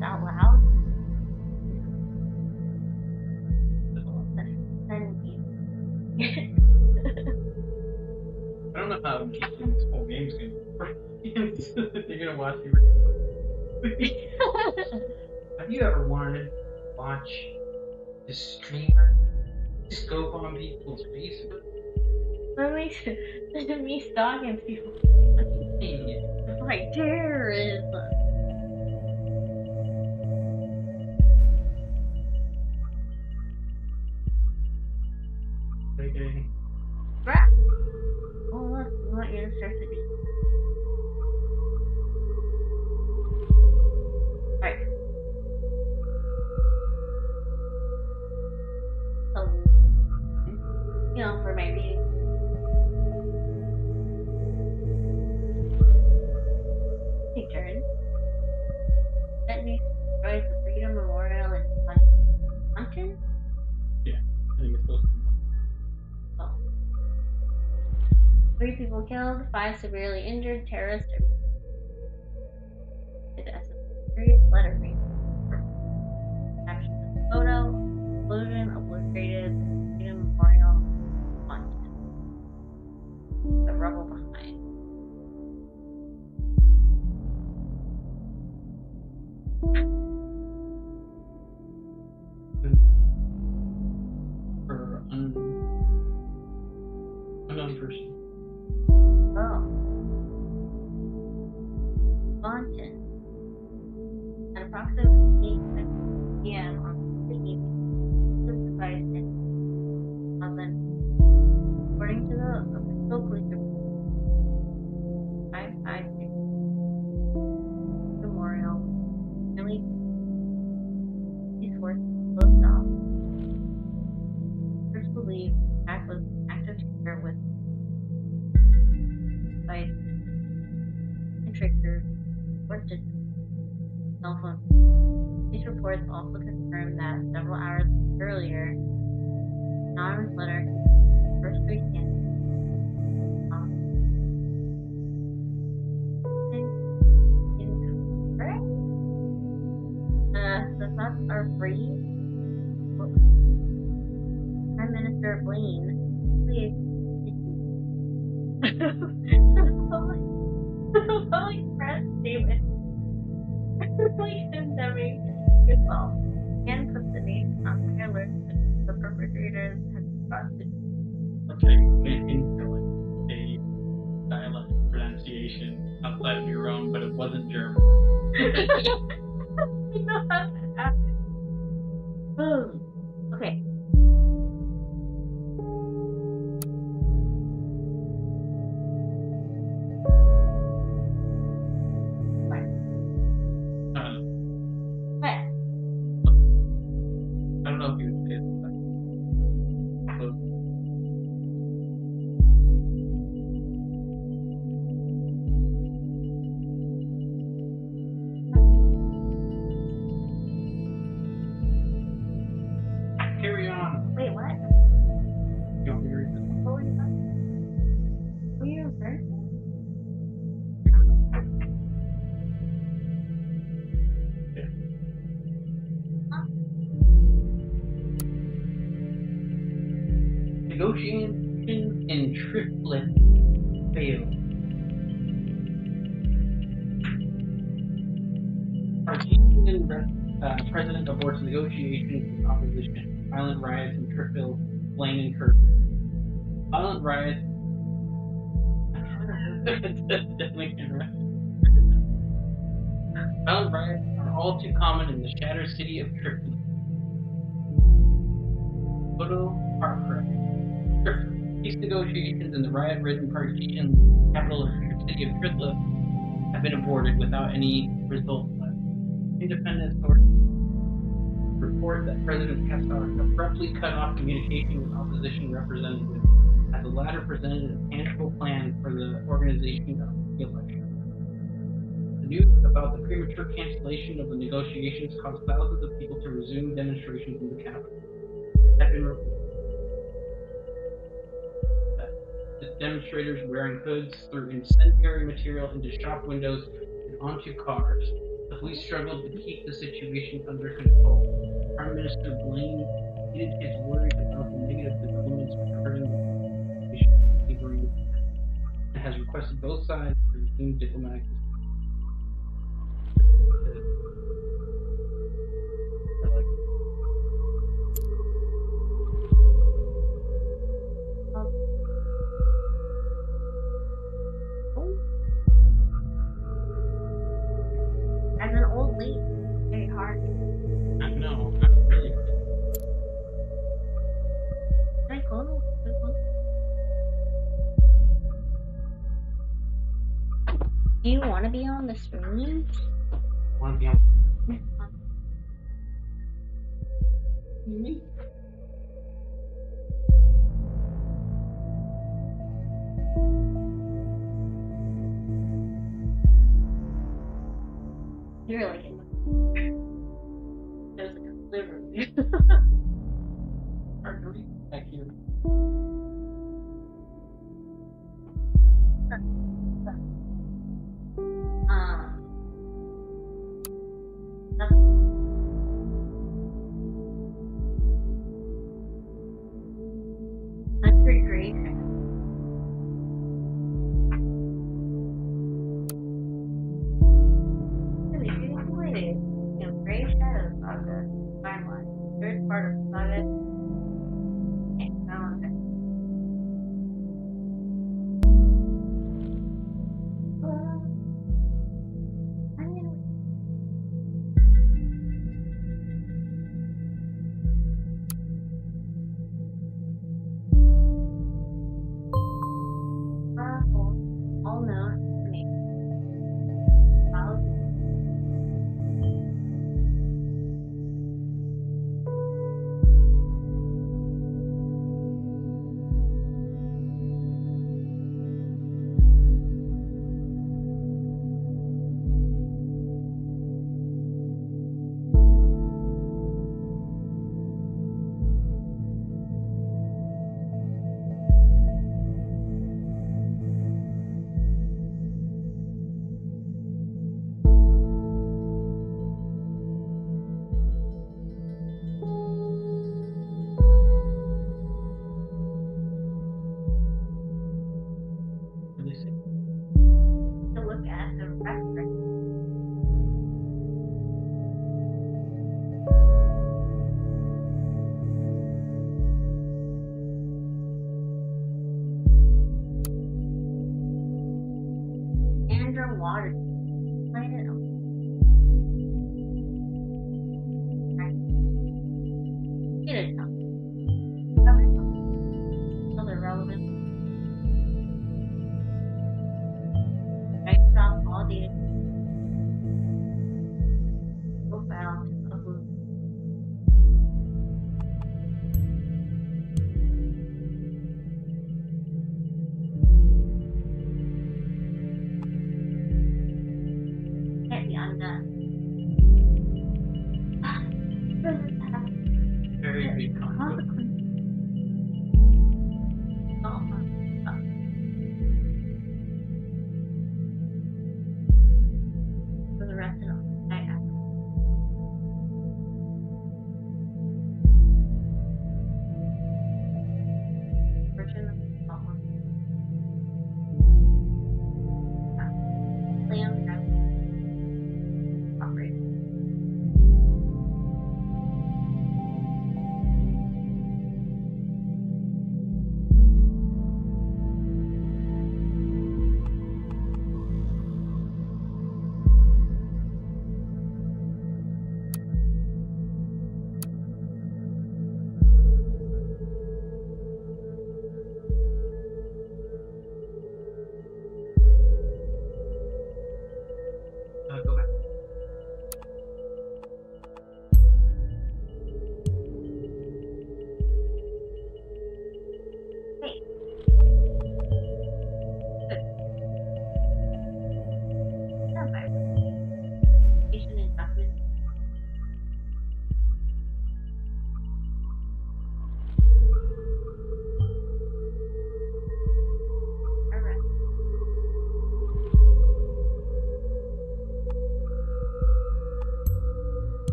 out loud. Then I don't know how this whole game's gonna work. They're gonna watch you. Have you ever wanted to watch the streamer scope on people's Facebook? me stalking people. It's like terrorism. Okay. Crap. Oh look, we want you to start the game. Right. So, for maybe. Take turn. That needs to destroy the Freedom Memorial in Wisconsin? Yeah, I think it's supposed to be. Oh. 3 people killed, 5 severely injured, terrorists as a serious letter read. Caption the photo, explosion obliterated Freedom Memorial Wisconsin. The rubble behind. For unknown person. Oh. Wisconsin. At approximately 8 p.m. on the evening, this device and according to the official police report, 556 Memorial, really, these forces closed off. First believed the attack was an act of terror with by trickers or just cell phone. These reports also confirmed that several hours earlier, an anonymous letter first weekend incorrect. The thoughts are free. Prime Minister Blaine, please. The public press statement really condemning yourself and put the name on high alert that the perpetrators have busted. Okay, into like a dialect pronunciation outside of your own, but it wasn't German. You know how that happens. Boom. Okay. What? I don't know if you would say it. Carry on. Wait, what? You want me to read this? What were you talking about? Were you referring to? Negotiations in triplet failed. Argentinian president aborts negotiations with opposition. Violent riots in Tripoli, Blaine and Kirk. Violent riots. Violent riots are all too common in the shattered city of Tripoli. Photo Park. Peace negotiations in the riot-ridden Parisian capital of the city of Tripoli have been aborted without any results left. Independent sources report that President Kassar abruptly cut off communication with opposition representatives as the latter presented a tangible plan for the organization of the election. The news about the premature cancellation of the negotiations caused thousands of people to resume demonstrations in the capital. Had been reported. The demonstrators wearing hoods threw incendiary material into shop windows and onto cars. The police struggled to keep the situation under control. Prime Minister Blaine stated his worries about the negative developments regarding the situation of slavery and has requested both sides to resume diplomatic discussions. Like, Oh, as an old lady, it's very hard. I know, I'm really Very cool. Very cool. Do you want to be on the stream? want to be on. Me? You're like in the there's like a liver. Hard to read back here. That's refrigeration. Really, beautifully. You know, gray shadows of the timeline. Third part of the saga. And found it. I mean, all known information. Really sick. To look at the reference. Andrew Waters. Planet of Get it up. Other relevant. I stop all data. Profile. Upload. Can't be undone. Very big conflict. For the rest of the night after. Version of the song. Liam.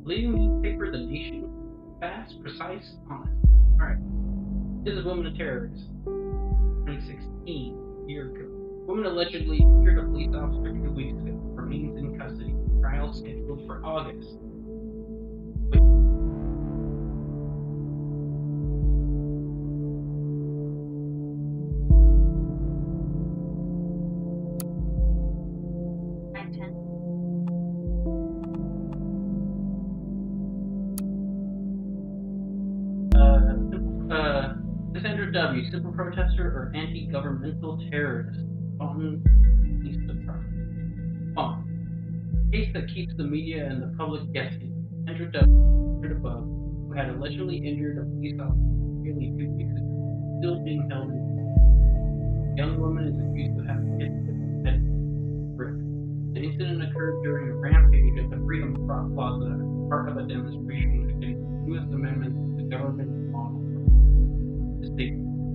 Leading newspaper, The Nation. Fast, precise, honest. Alright. This is Women of Terrorists. 2016, a year ago. Woman allegedly injured a police officer 2 weeks ago. Remains in custody. Trial scheduled for August. Cassandra W., simple protester or anti-governmental terrorist? Taunton Police Department. Case that keeps the media and the public guessing. Cassandra W., above, who had allegedly injured a police officer nearly 2 weeks ago, still being held in. The young woman is accused of having hit the head brick. The incident occurred during a rampage at the Freedom Plaza as part of a demonstration against the newest amendment to the government model. The state.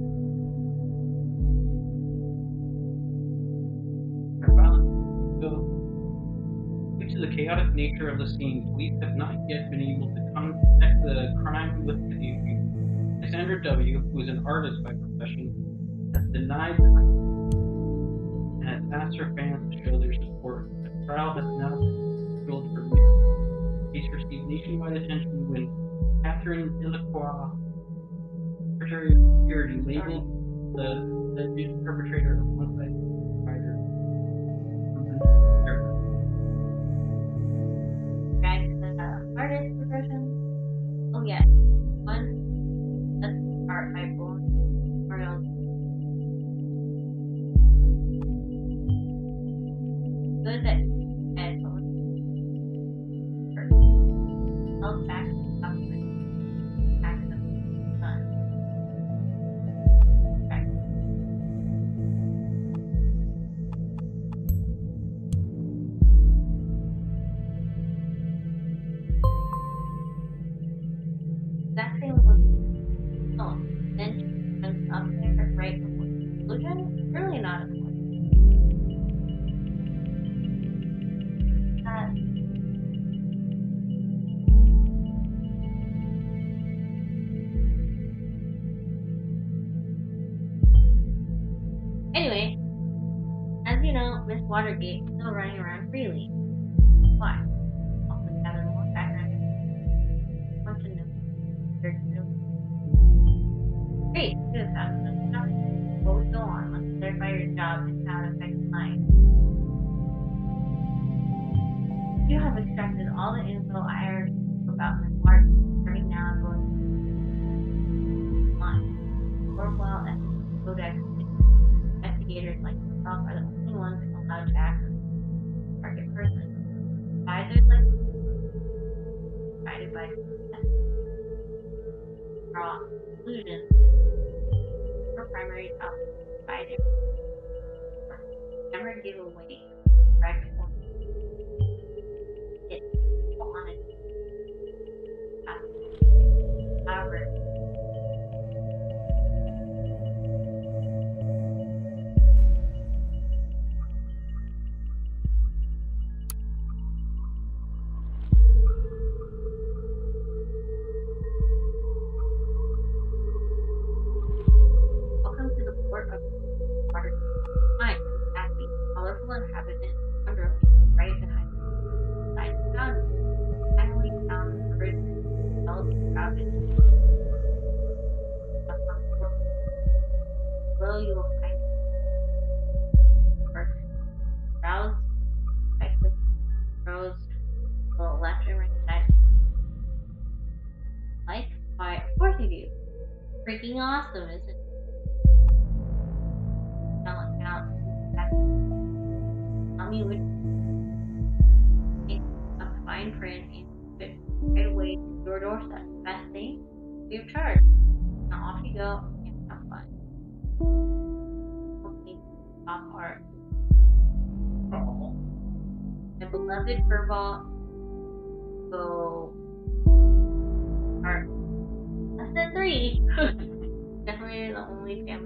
Due to the chaotic nature of the scene, police have not yet been able to connect the crime with the accused. Cassandra W., who is an artist by profession, has denied the crime and has asked her fans to show their support. The trial has now been scheduled for May. The case received nationwide attention when Catherine Delacroix, Secretary of Security, labeled the alleged perpetrator of one-sided fighter. Back to the artist profession. Oh yeah, one that's art by Orwell. Good that and held back up with accident done. Exactly what then she comes up there right before the conclusion. Really not important. Anyway, as you know, Miss Watergate is still running around freely. Why? Also gather more background. Want to know? Great, good fast enough stuff. Before we go on, let's clarify your job and how it affects mine. You have extracted all the info I already knew about Miss Martin, starting now and going on. Orwell and Codex investigators like myself are the only ones allowed to access the target person. Advisors like guided by draw conclusions for primary topics provided. Never give away correct or it on it. However, welcome to the port of water. Mine, happy, colorful inhabitant, underling, bright and high. I found finally found the prison, developing ravage. Below you will find or browse by clicking rows to the left and right side. Like? Why, of course you do. Freaking awesome, isn't it? Spelling out tell me which a fine print and put it right away to your doorstep. Best thing, free of charge. Now off you go and have fun. Hopefully, top art. My beloved furball go art. Less than 3. Definitely the only family.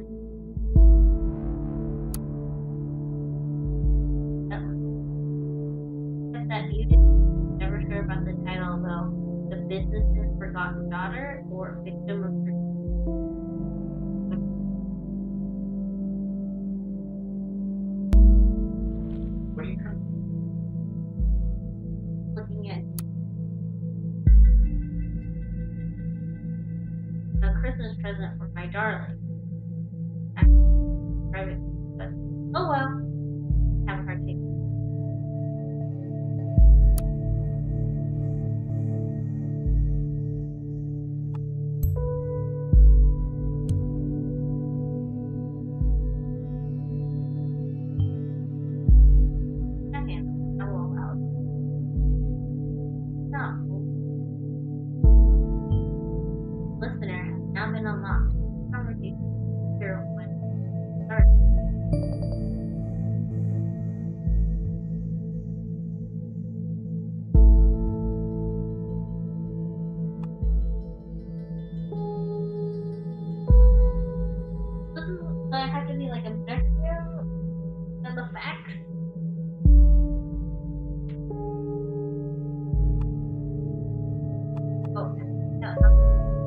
That you did. Never sure about the title though. forgotten daughter or victim of What are you trying looking at a Christmas present for my darling. Private, but oh well. Have a hard time. Second, I will allow it. No. Listener has now been unlocked. Conversation 01. Start. Doesn't I have to be like objective of the facts? Oh, no.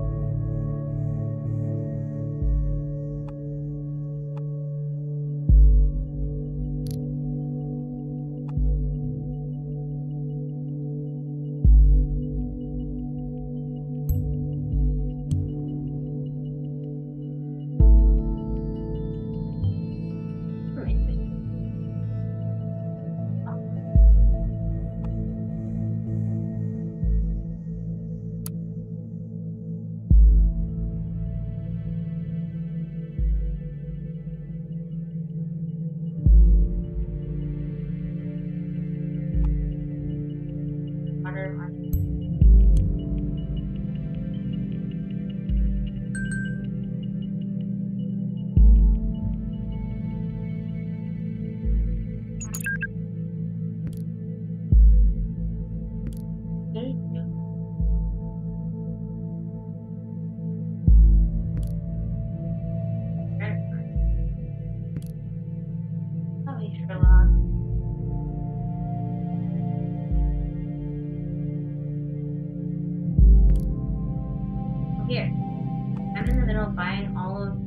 Here, I'm in the middle of buying all of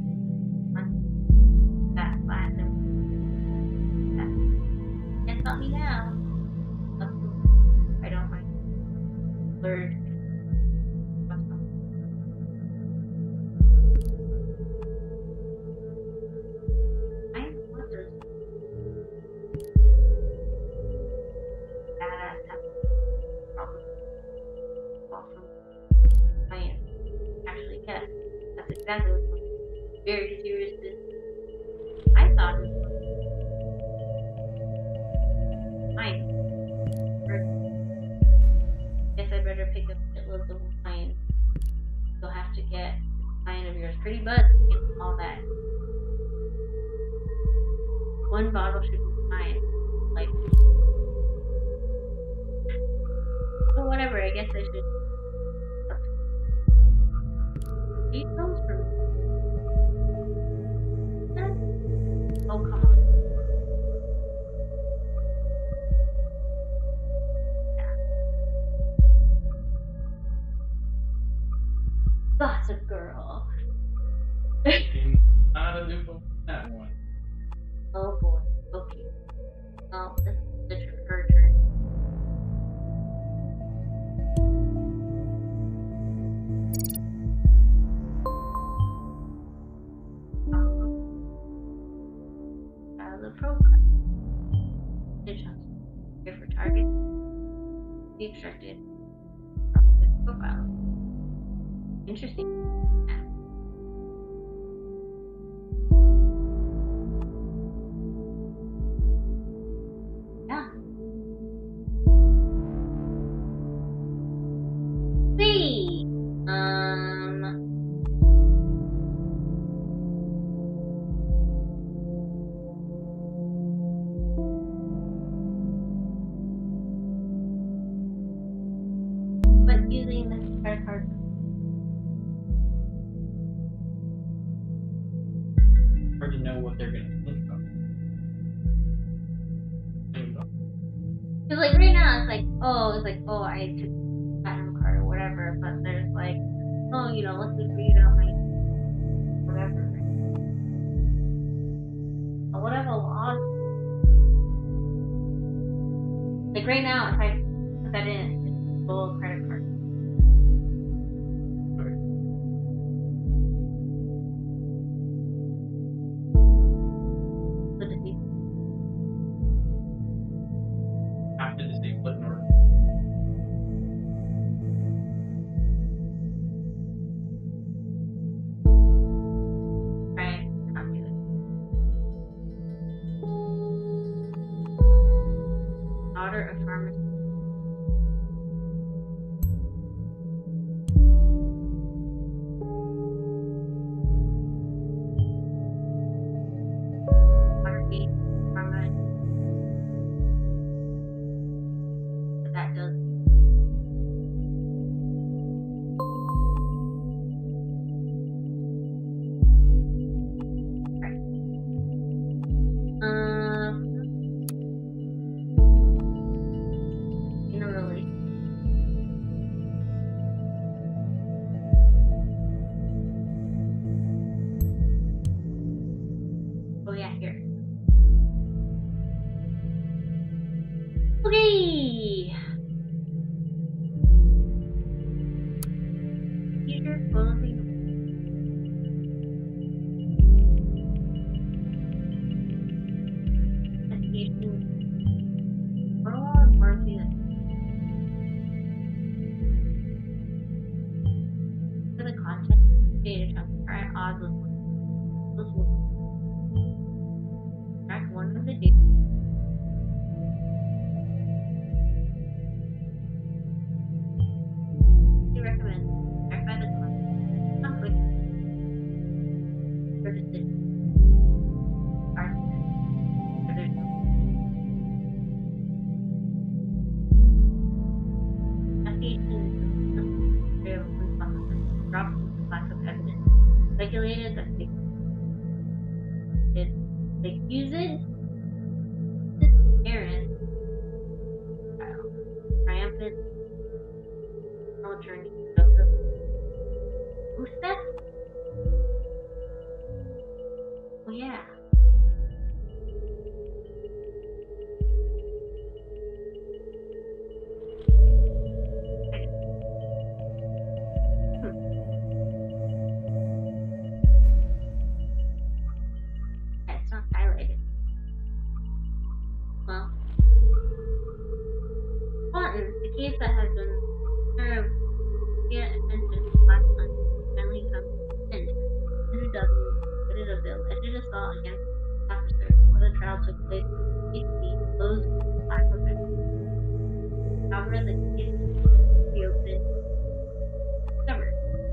that platinum. Can't stop me now. I don't mind. Third. I want this. Badass probably. Awesome. I am. Actually, yes. That's exactly what I'm very serious business. I thought it was mine. Guess I better pick up shitloads of wine. You'll have to get this wine of yours pretty buzz and all that. One bottle should be fine. Like, well, whatever. I guess I should. These comes from. Oh, come on. Yeah. Gossip Girl. Not a new that one. Oh boy. Okay. Well, this is her turn. The profile. Here for target. Be extracted from the profile. Interesting. Yeah. See. But using the credit card. Hard to know what they're gonna think of. Because like right now it's like, oh, I took platinum card or whatever. whatever, but there's like, oh, you know, let's agree about my whatever. But whatever laws, like right now, if I put that in, it's full credit card. So disable. Have to disable it in order. Right, not do it. Daughter of pharmacy. Pharmacy, pharma. But that does. Right. In a relationship. Oh yeah, here. Okay. Future clothing. Investigation. Orwell pharmacy. For the content data chunk, try odds with track one of the data. He recommends verify the content. Not quick. For decision. Dropped lack of evidence. Speculated that they use it. Parent. Triumphant. No attorney. Joseph. Who's that? Oh yeah. It's not highlighted. Well, Quantum, the case that has been served via attention last month, finally comes to an end. Andrew W. committed a bill alleged assault against officers before the trial took place. PC closed lack of evidence. However, the case reopened. Discovered.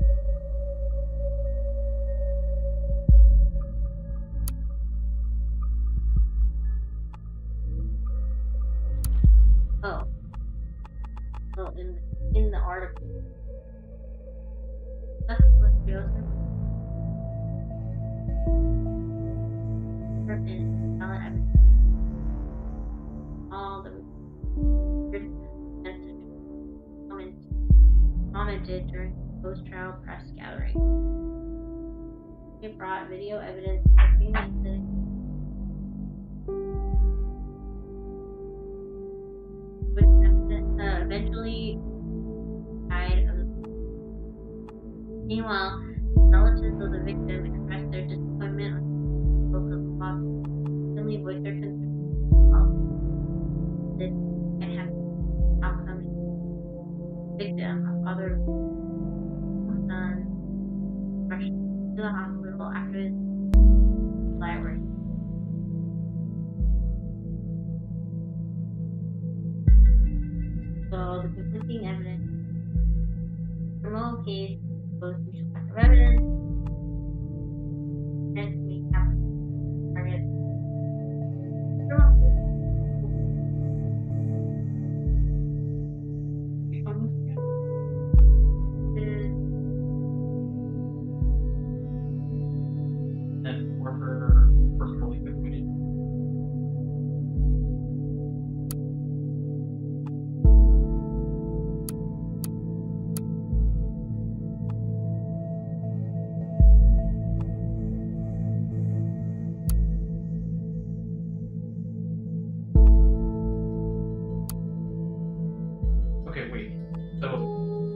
Oh. Oh, in the article. That's what Joseph. And valid evidence. All the commented during post-trial press gathering. It brought video evidence which eventually died of the. Meanwhile, relatives of the victim expressed their disappointment on the of the plot, only voiced their concern about this and have outcome. Victim, a father, son, rushed to the hospital after his library. So the conflicting evidence, criminal case, both mutual lack of evidence, and we have target. And for her personally committed. So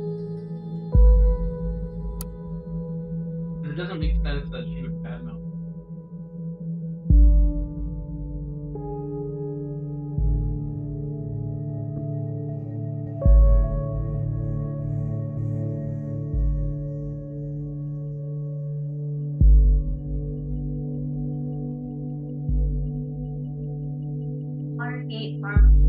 it doesn't make sense that she would badmouth. Watergate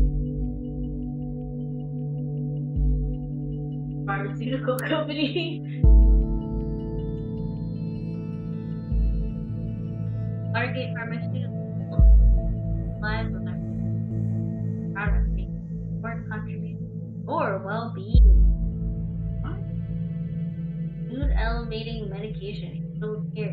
pharmaceutical company. Watergate Pharmaceutical lives with our products making important contributions or well-being. Food elevating medication so scarce.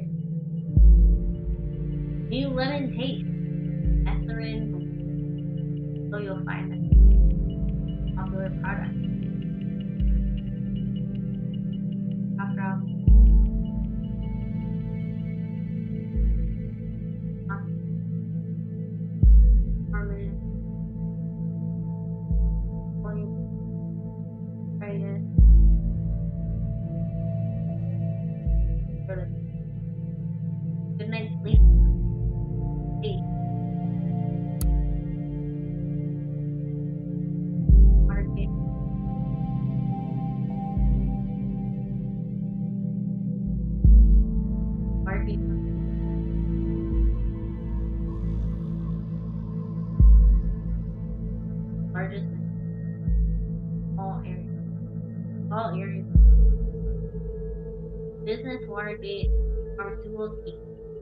New lemon taste. Ethylene. So you'll find that popular product. After all, permanent right for the good night's sleep. Hey. Watergate. Watergate. Largest in all areas. All areas. Business Watergate Pharmaceutical Inc.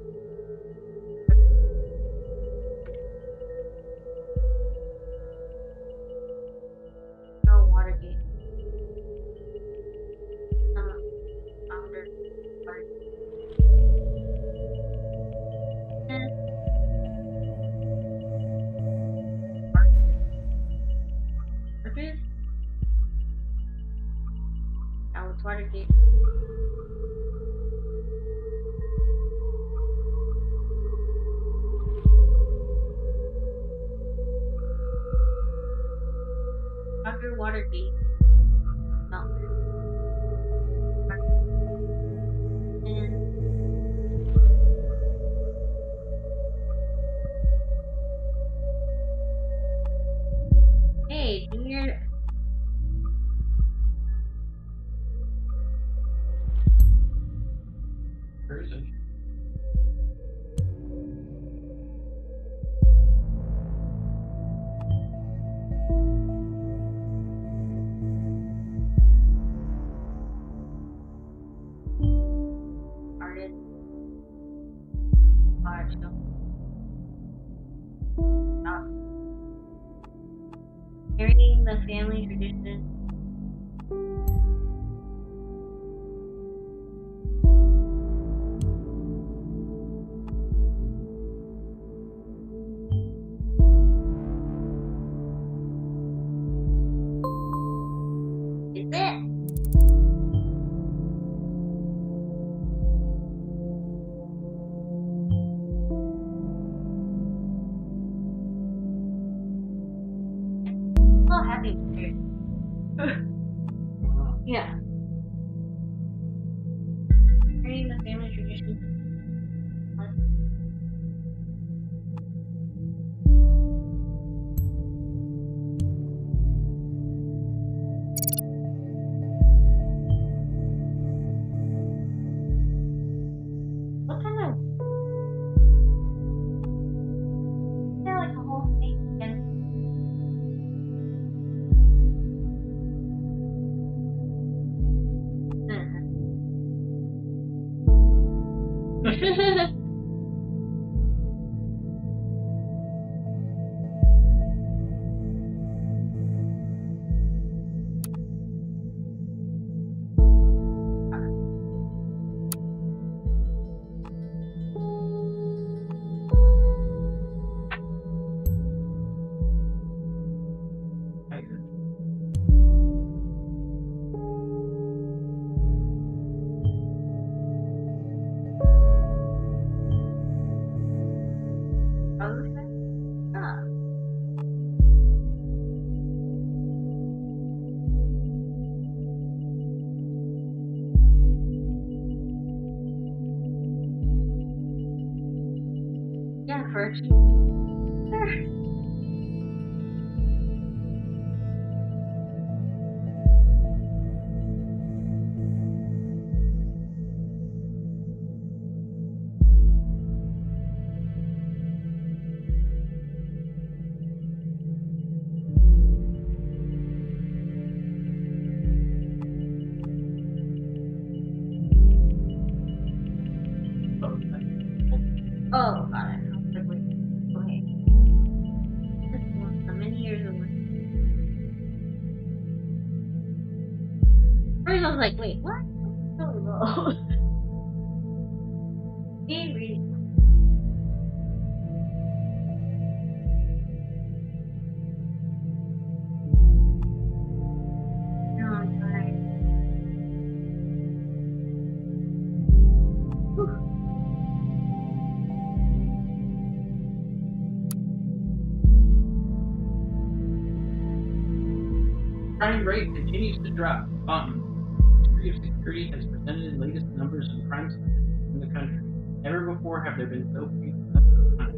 No Watergate. Founder Watergate. Purchase. Now it's Watergate. Dr. Watergate. No. And hey, Junior. Where is it? Artist. Large show. Stop. Carrying the family tradition. Is it? So happy with it. Wow. Yeah. Carrying the family tradition. What kind of? Yeah, like a whole thing. And actually. Oh, got it. I was like, wait, okay. This is one of the many years of work. First, I was like, wait, what? So low. Being really. No, I'm tired. Whew. Crime rate continues to drop. Ministry of Security has presented the latest numbers on crime statistics in the country. Never before have there been so few crimes.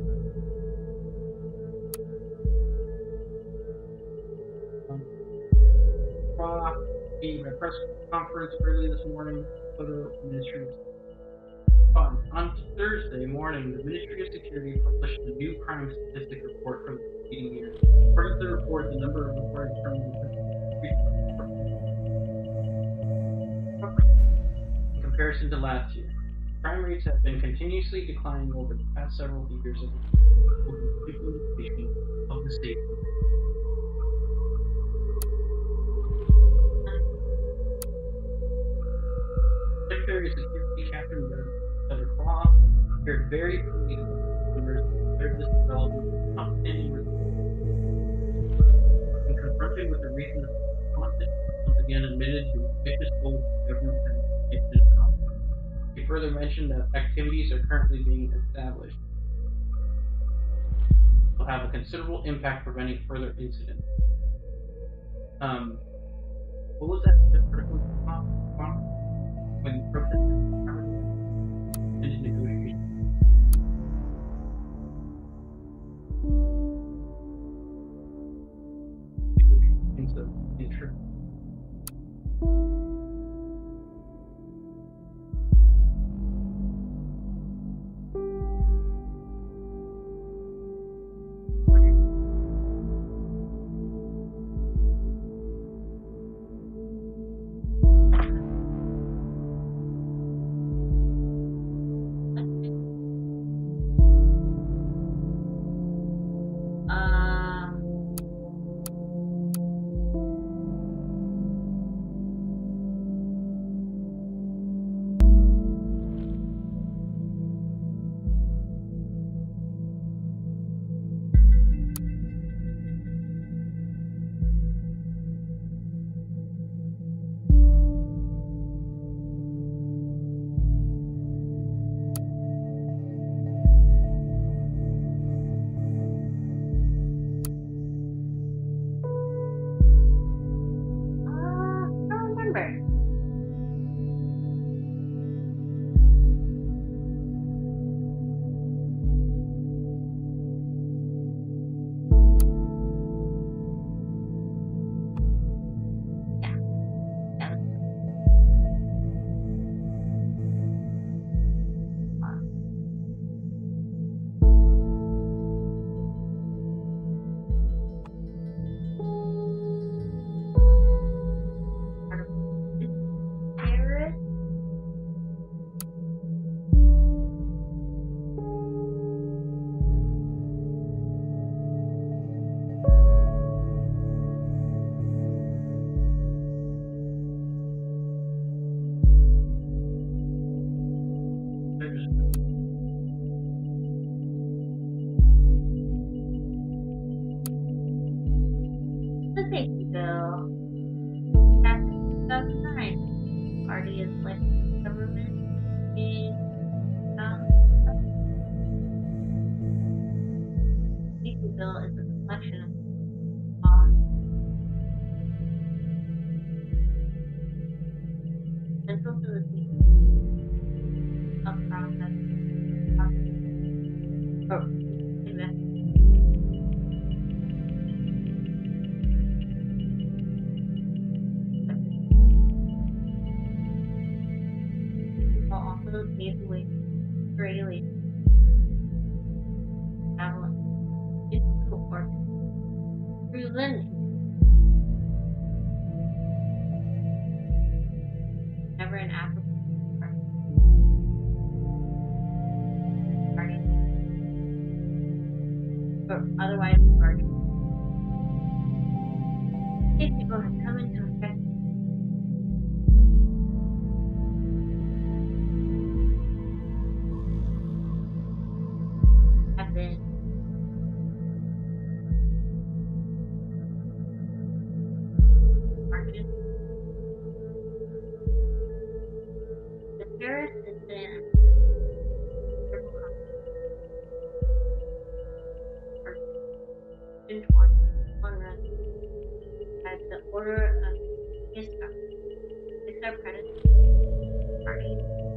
The press conference early this morning for the Ministry of on Thursday morning, the Ministry of Security published a new crime statistic report for the preceding year. According to the report, the number of reported crimes in comparison to last year. Crime rates have been continuously declining over the past several years of the implementation of the state. Secretary of Security Captain Claw appeared very pleased with the numbers compared to this development outstanding results. When confronted with the reason of the content, once again admitted to ambitious goals the government has taken accomplish. He further mentioned that activities are currently being established will have a considerable impact preventing further incidents. What was that article when protesters into negotiations? Negotiations of interest. I don't remember. Yeah. That was terrorist. The safety bill. Back in 2009, party is like government is safety bill is a collection of laws, central to the safety of process, in also paved the way for regulation, travel into orbit through lending. Never an applicant but otherwise regarded. These people have come into effect. Have been marketed. The terrorist incident June 2021 as the order of his predecessor party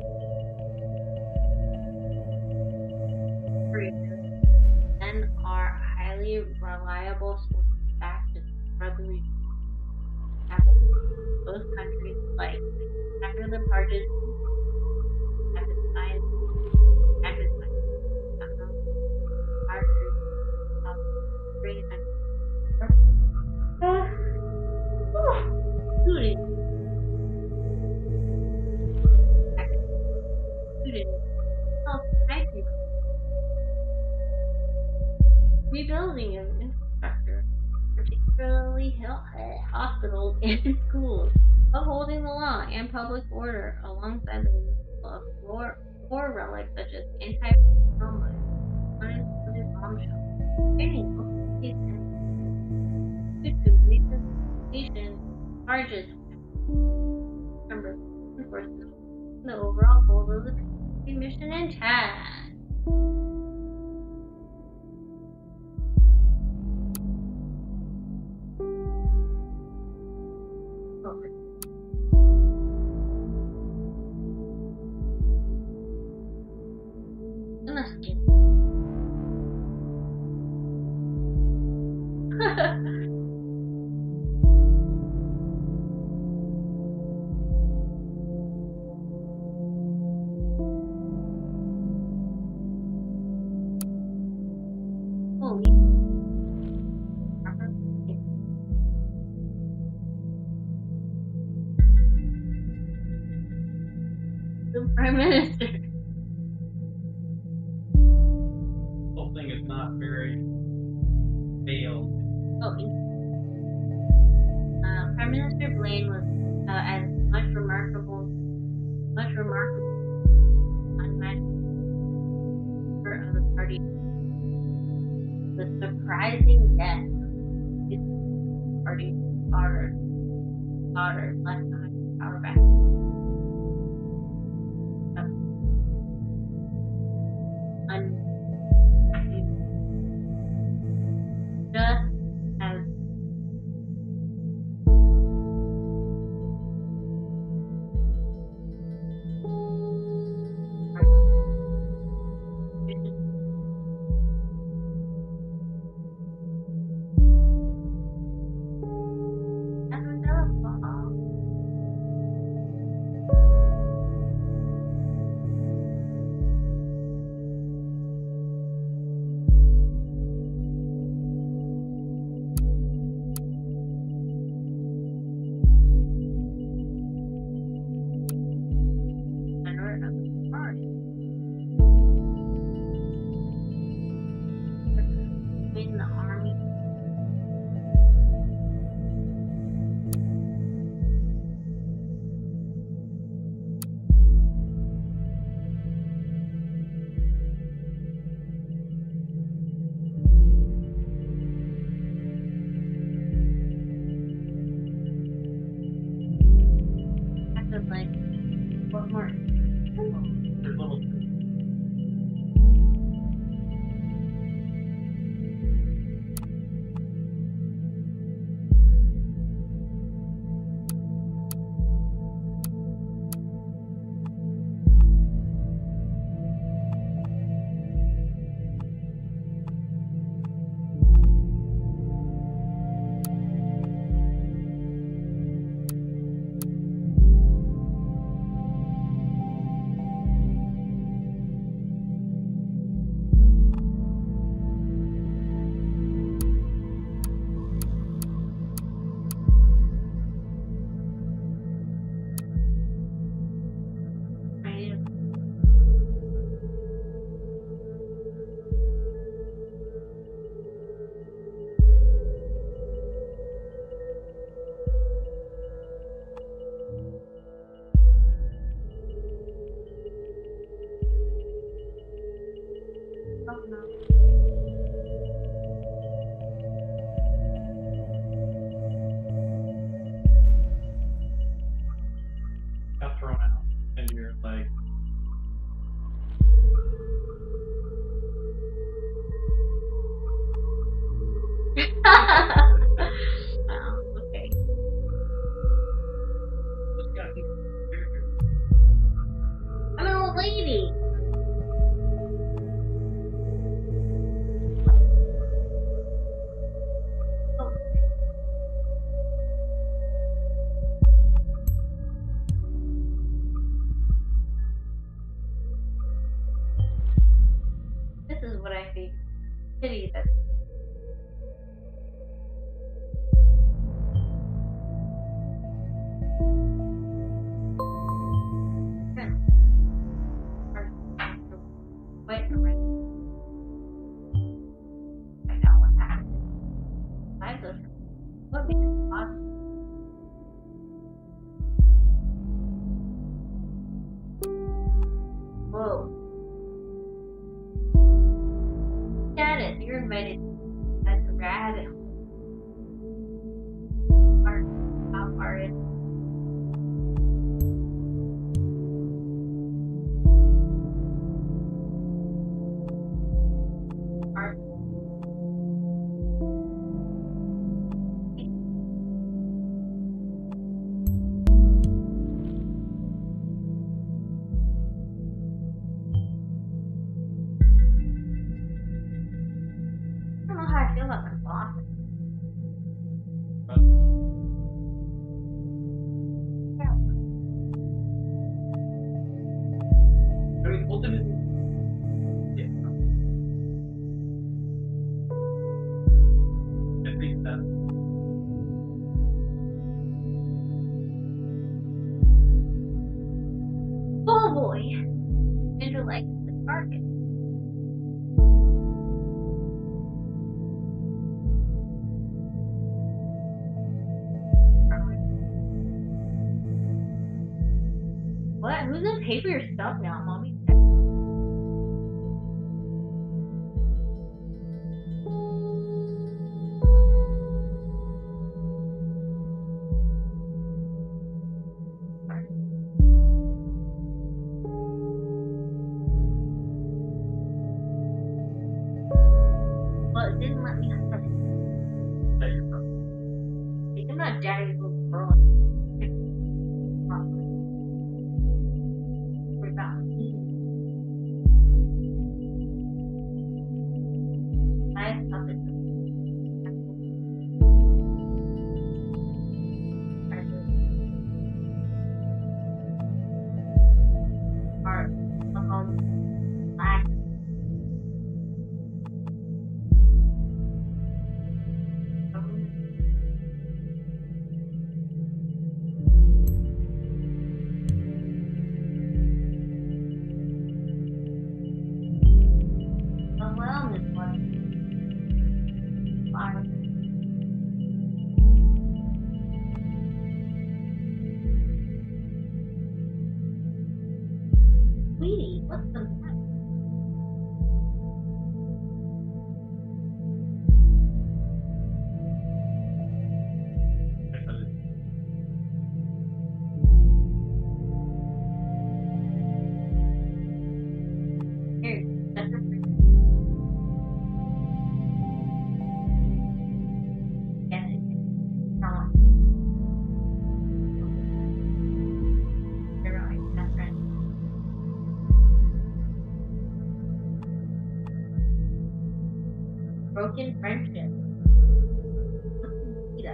then are highly reliable sources back to revolution happened in both countries like after the parties have been signed our troops of three countries. Rebuilding of infrastructure, particularly hospitals and schools, upholding the law and public order alongside the removal of war relics such as anti-bomb unincluded bombshells, training overseas and due to recent charges number enforcement the overall goal of the mission intact. The Prime Minister. The whole thing is not very veiled. Prime Minister Blaine was as much remarkable unmatched member of the party. The surprising death of his party's daughter left behind power back. Just as in the army. Acted like what more? There's little Pity that friends are quite right. Find out what happened. Find those. What makes it possible? Whoa. Status, you're invited as a rabbit hole. Art, top artist. Art. I don't know how I feel about my boss. I mean, ultimately, yeah. I think that Oh boy! Intellect is the target. What? Who's gonna pay for your stuff now, mommy? Well, it didn't let me have it. that you're from. I'm not daddy's little girl. We're about I thought this art black. Oh well, this one. Fire. Sweetie, what's the matter? Because Here, that's a free. Yes, wrong. You're wrong, best friend. Broken friendship. Rita.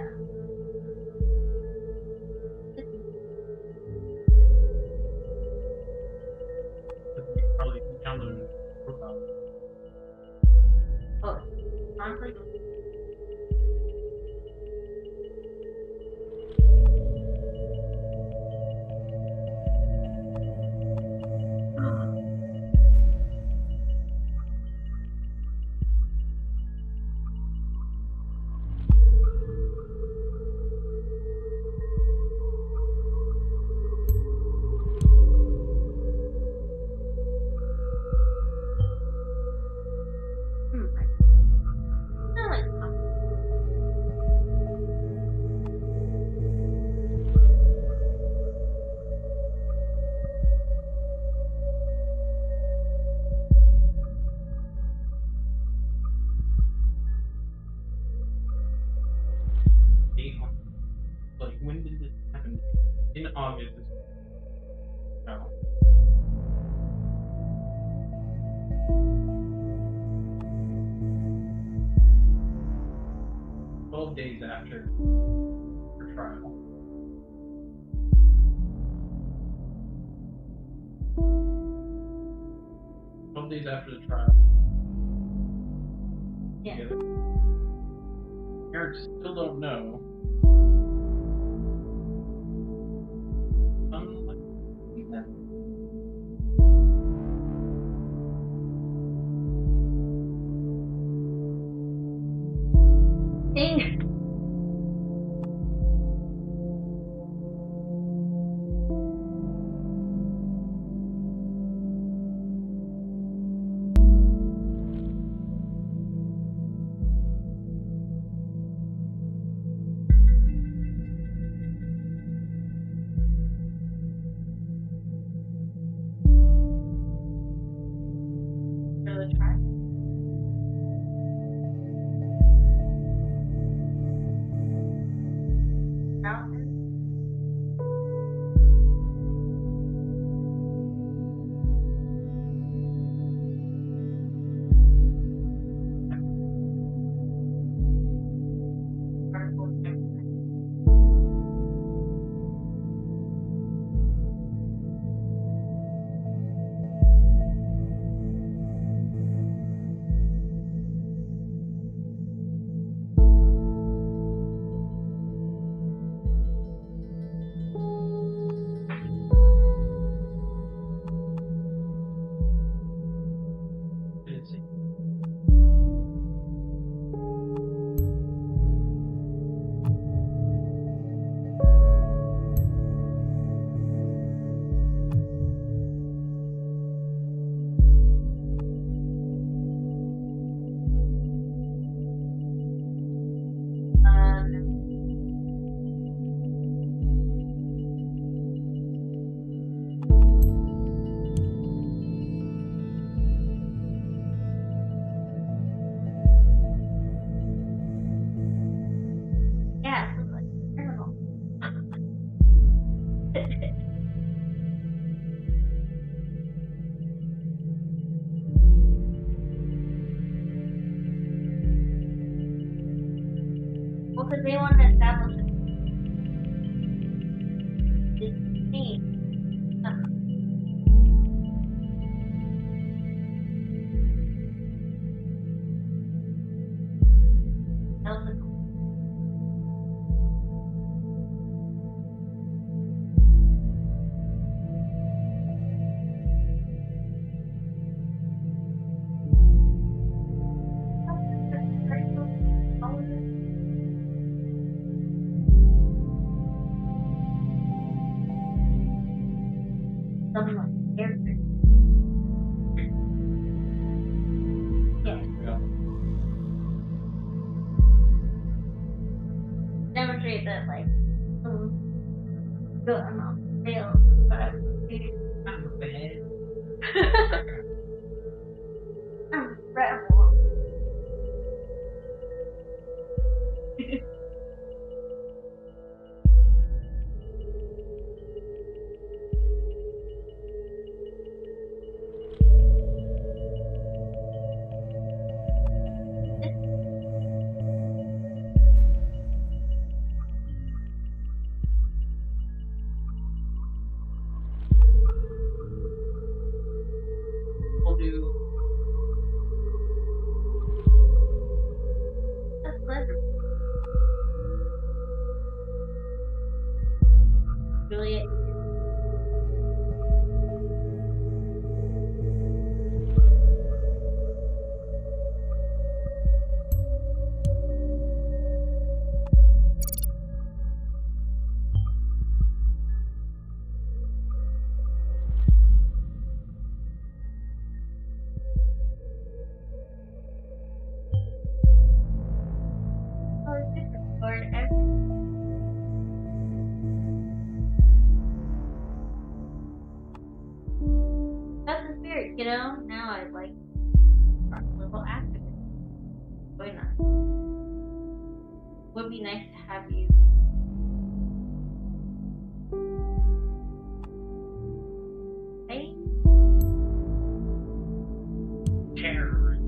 you probably download the profile. Oh, conflict. I like conflict. Date on, like, when did this happen? In August. No. 12 days after her trial. Days after the trial. Yeah. together. Parents still don't know. Unlike that. Dang. Really try. Mountain. Article check. Didn't see. Yeah, it looks like criminal. Well, because they want to establish this thing. That was a something like character. Yeah. Yeah. Demonstrate that, like, good amount of sales, but I I'm bad. I'm rebel. We'll do. That's clever. Juliet. Oh, it's different. Lord, that's the spirit, you know? Now I like a little activist. Why not? Would be nice to have you. Hey? Terror.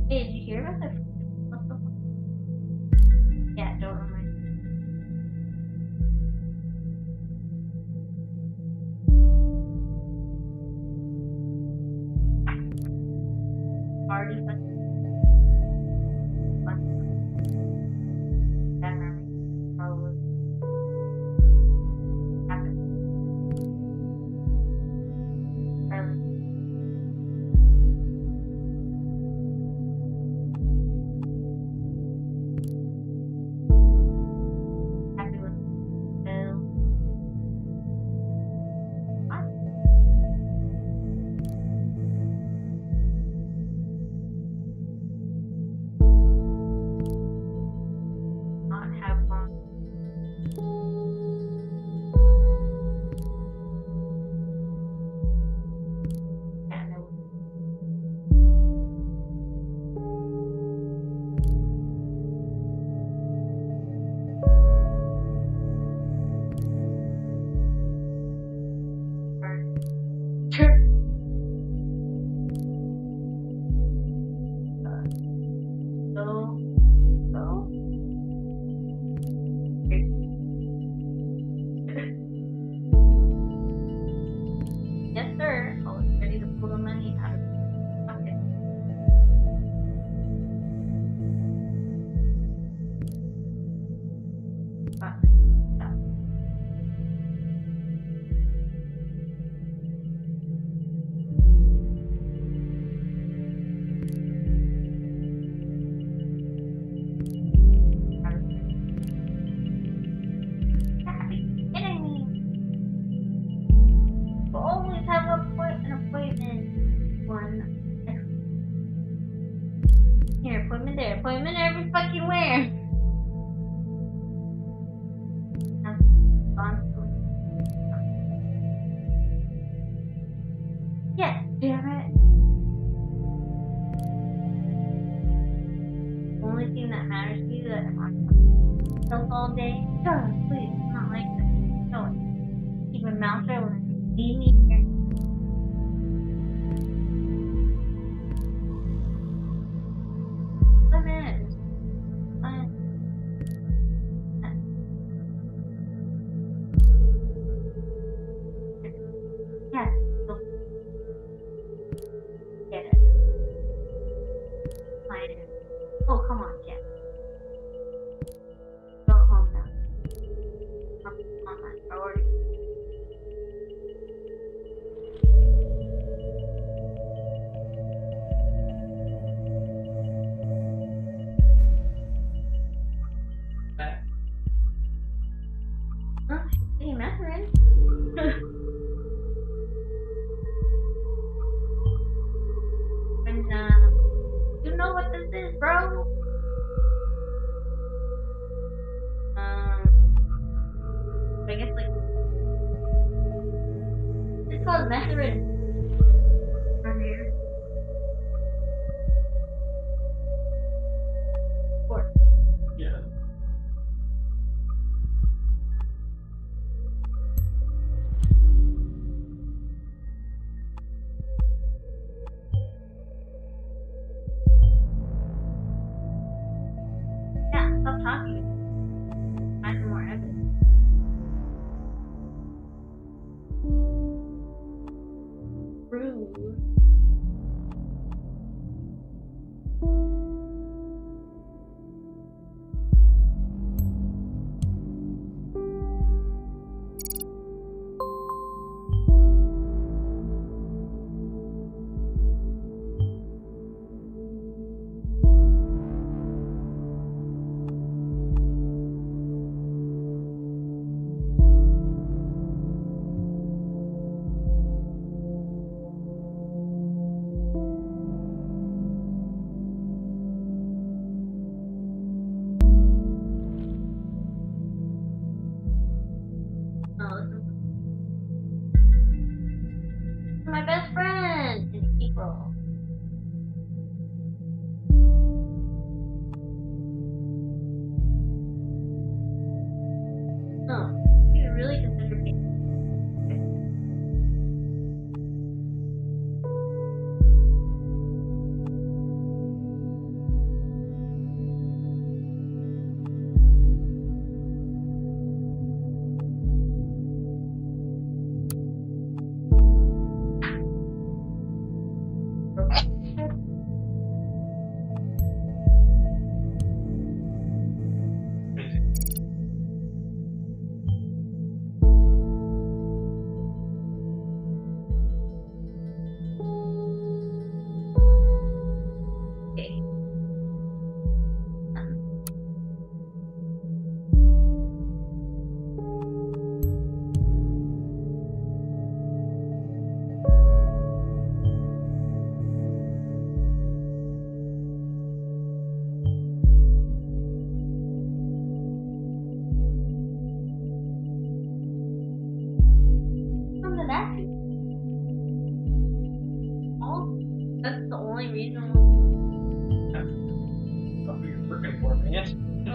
Hey, did you hear about the Yeah, don't remind me. Already fucking that memory probably happened early. Happy with Bill. What? Not have fun. Yeah, no. Sure. So. Yes, sir. Always ready to pull the money out of your pocket. But, yeah. Kidding me. We'll always have an appointment. One. Here, appointment there. Appointment every fucking where. Yes, damn it. The only thing that matters to you that I'm on myself all day. God, please, it's not like that. No, keep my mouth shut when you see me here. What minutes? Yes, you'll get it. Fine. Oh, come on, Jeff. Go home now. I'm on my priority. Back. Oh, hey, Matherin. And, you know what this is, bro? I guess, like, it's called Matherin. From here. Four. Yeah. Yeah, stop talking. Find more evidence. Rude.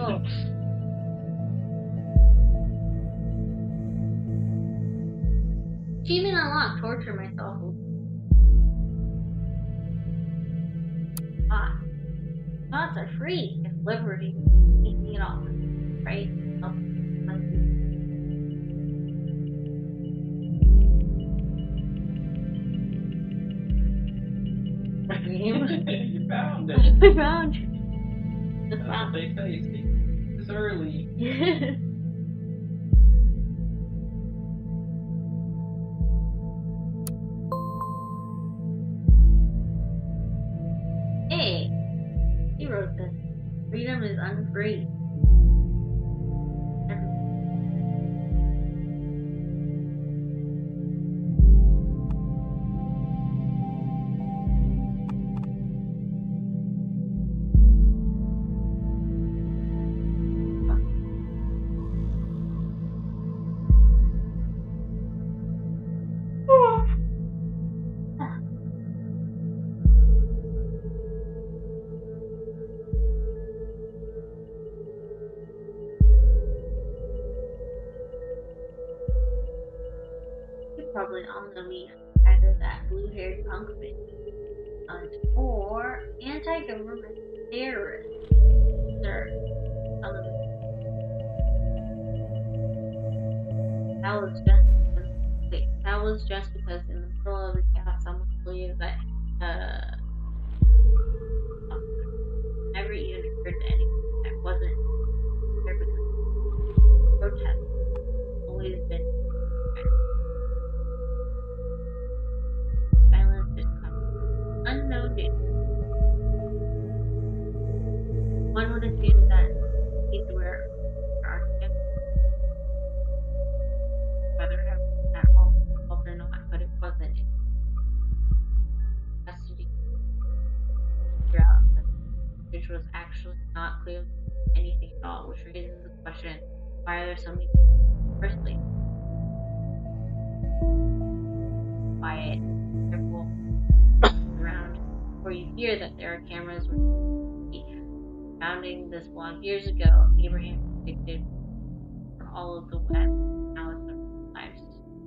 go. Achievement unlocked. Torture myself. Thoughts are free. If liberty, taking it off. Right? You found it. I found it. That's what they say. See, it's early. Hey, he wrote this. Freedom is unfree. You probably all know me as either that blue-haired punk bitch or anti-government terrorist. Sir, that was just because in the middle of the chaos, someone believed that never even occurred to anyone that wasn't there because protest always been violence is coming. Unknown danger. One would assume that these were architects, whether at all involved or not, but it wasn't. Custody throughout, which was actually not clear anything at all, which raises the question: why are there so many people in the first place? Quiet, careful around, where you hear that there are cameras surrounding this blog years ago. Abraham predicted for all of the web. Now it's the lives.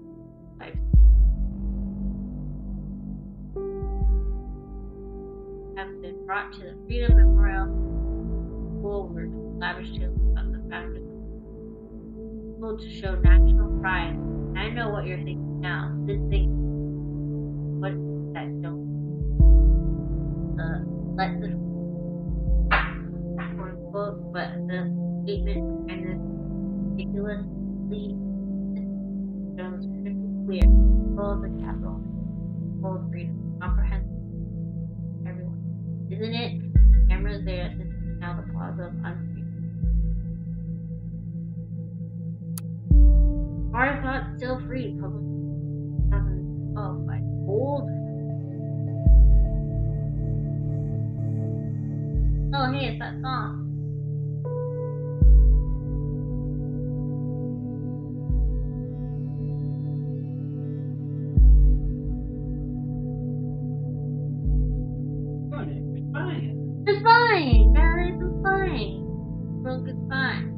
Have been brought to the Freedom Memorial School where lavish tales about the founders told to show national pride. And I know what you're thinking now. This thing, what is that don't let the quote unquote, but the statement behind this ridiculously shows crystal clear. Control of the capital, control of freedom, comprehensive everyone. Isn't it? Cameras there. This is now the plaza of unfreedom. Our thoughts still free. Public 2012 by old. Oh, hey, it's that song. It's fine. It's fine, guys. It's fine. The world is fine.